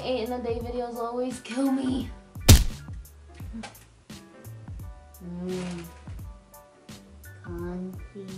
8 in a day videos always kill me. Comfy.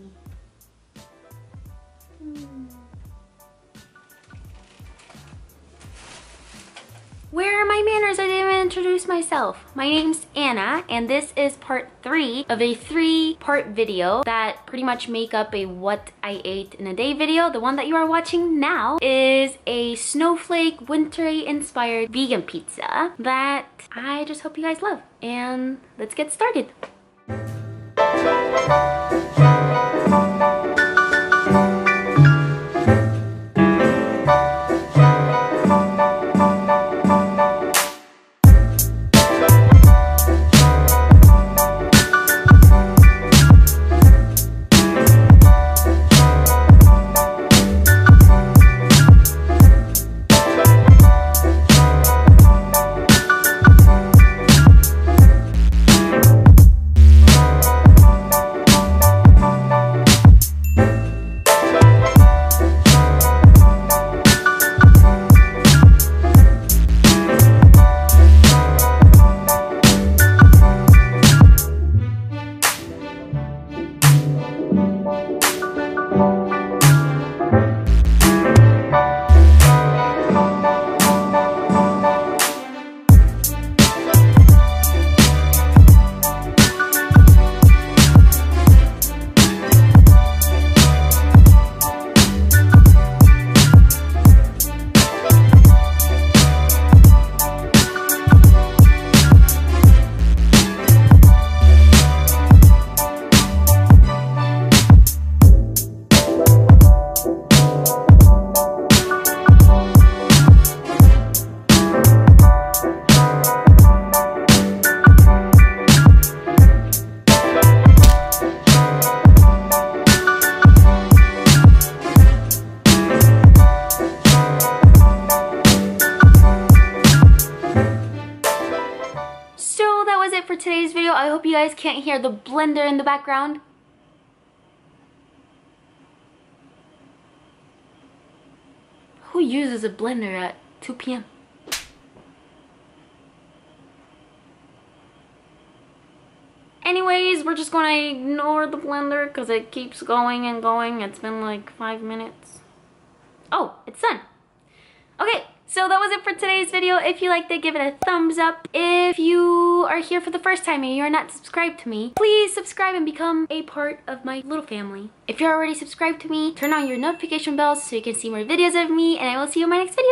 Where are my manners? I didn't even introduce myself. My name's Anna, and this is part 3 of a 3-part video that pretty much make up a what I ate in a day video. The one that you are watching now is a snowflake wintry inspired vegan pizza that I just hope you guys love. And let's get started. For today's video, I hope you guys can't hear the blender in the background. Who uses a blender at 2 p.m? Anyways, we're just gonna ignore the blender because it keeps going and going. It's been like 5 minutes. Oh, it's done. Okay. So that was it for today's video. If you liked it, give it a thumbs up. If you are here for the first time and you're not subscribed to me, please subscribe and become a part of my little family. If you're already subscribed to me, turn on your notification bells so you can see more videos of me, and I will see you in my next video.